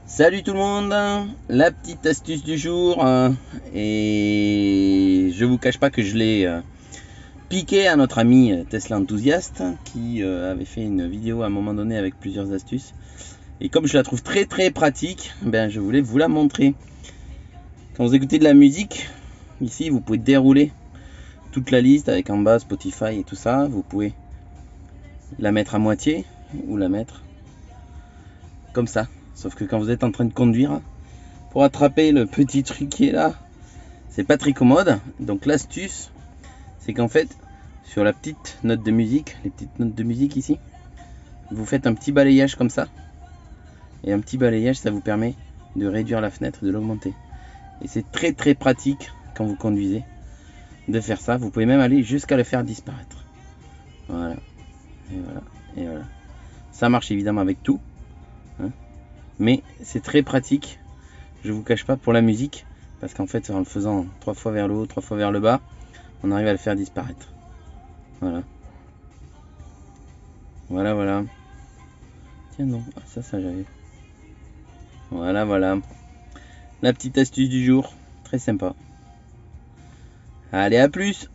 Salut tout le monde, la petite astuce du jour, et je vous cache pas que je l'ai piqué à notre ami Tesla enthousiaste qui avait fait une vidéo à un moment donné avec plusieurs astuces, et comme je la trouve très pratique, ben je voulais vous la montrer. Quand vous écoutez de la musique, ici vous pouvez dérouler toute la liste avec en bas Spotify et tout ça. Vous pouvez la mettre à moitié ou la mettre comme ça. Sauf que quand vous êtes en train de conduire, pour attraper le petit truc qui est là, c'est pas très commode. Donc l'astuce, c'est qu'en fait, sur la petite note de musique, les petites notes de musique ici, vous faites un petit balayage comme ça. Et un petit balayage, ça vous permet de réduire la fenêtre, de l'augmenter. Et c'est très pratique quand vous conduisez de faire ça. Vous pouvez même aller jusqu'à le faire disparaître. Voilà. Et voilà. Et voilà. Ça marche évidemment avec tout, hein. Mais c'est très pratique, je vous cache pas, pour la musique, parce qu'en fait en le faisant 3 fois vers le haut, 3 fois vers le bas, on arrive à le faire disparaître. Voilà. Voilà. Tiens non, ça j'avais. Voilà. La petite astuce du jour, très sympa. Allez, à plus.